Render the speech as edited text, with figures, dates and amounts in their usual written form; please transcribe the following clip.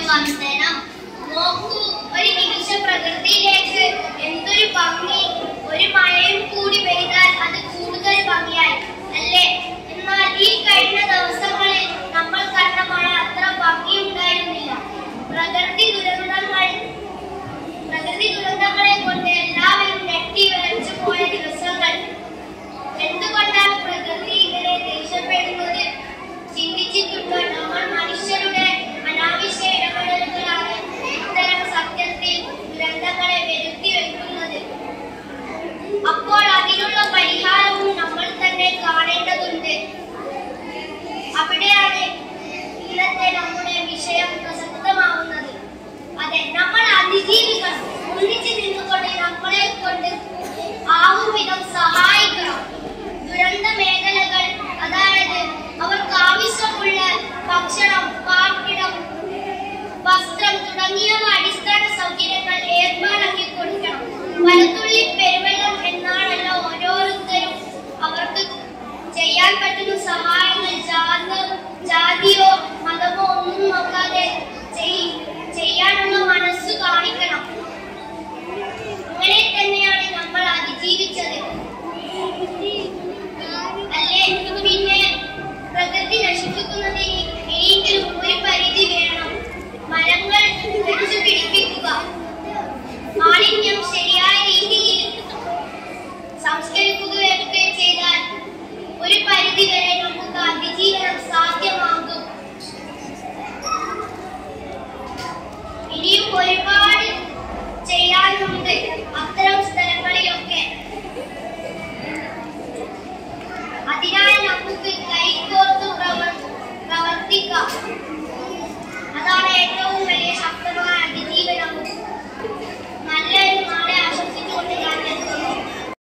വന്ദനം. നോക്കൂ, ഒരു നിമിഷ പ്രകൃതിയിലേക്ക് എന്തൊരു ഭംഗി! ഒരു മഴയും കൂടി പെയ്താൽ അത് കൂടുതൽ ഭംഗിയായി അല്ലേ? എന്നാൽ ഈ കഴിഞ്ഞ ദിവസങ്ങളിൽ നമ്മൾ കണ്ട മഴ അത്ര ഭംഗിയുണ്ടായിരുന്നില്ല. പ്രകൃതി ദുരന്തങ്ങളെ കൊണ്ട് എല്ലാവരും ഞെട്ടി വിറച്ചു പോയ ദിവസങ്ങൾ. എന്തുകൊണ്ടാണ് പ്രകൃതി ഇങ്ങനെ ദേഷ്യപ്പെടുന്നത്? ചിന്തിച്ചിട്ടുണ്ടോ? നമ്മൾ മനുഷ്യരുടെ അനാവശ്യ ഇടപെടലുകളാണ് ഇത്തരം സത്യത്തിൽ ദുരന്തങ്ങളെ വരുത്തി വെക്കുന്നത്. അപ്പോൾ അതിനുള്ള പരിഹാരവും നമ്മൾ തന്നെ കാണേണ്ടതുണ്ട്. അവിടെയാണ് ഇന്നത്തെ നമ്മുടെ വിഷയം പ്രസക്തമാവുന്നത്. അതെ, നമ്മൾ അതിജീവിക്കണം. ഒന്നിച്ചു നിന്നുകൊണ്ട് നമ്മളെ കൊണ്ട് ആവും വിധം സഹായിക്കണം. ദുരന്ത മേഖലകൾ, അതായത് അവർക്ക് ആവശ്യമുള്ള ഭക്ഷണം, പാർപ്പിടം, വസ്ത്രം തുടങ്ങിയവ അടിസ്ഥാന സൗകര്യങ്ങൾ ഏർപ്പാടാക്കി കൊടുക്കണം. വലതുള്ളി പെരുവെള്ളം എന്നാണല്ലോ ഓരോരുത്തരും അവർക്ക് ചെയ്യാൻ പറ്റുന്ന സഹായങ്ങൾ ജാതിയോ മതമോ ഒന്നും നോക്കാതെ ചെയ്യാനുള്ള മനസ്സ് കാണിക്കണം. അങ്ങനെ തന്നെയാണ് നമ്മൾ അതിജീവിച്ചത് അല്ലേ? പിന്നെ പ്രകൃതി നശിപ്പിക്കുന്നതിന് എങ്കിലും ഒരു പരിധി വേണം. മരങ്ങൾ വെച്ചു പിടിപ്പിക്കുക, മാലിന്യം ശരിയായ രീതിയിൽ സംസ്കരിക്കുകയൊക്കെ ചെയ്താൽ ഒരു പരിധി വരെ നമുക്ക് അതിജീവനം സാധ്യമാകും. ഇനിയും ഒരുപാട് ചെയ്യാനുണ്ട് അത്തരം സ്ഥലങ്ങളിലൊക്കെ. അതിനായി നമുക്ക് കൈകോർത്ത് പ്രവർത്തിക്കാം.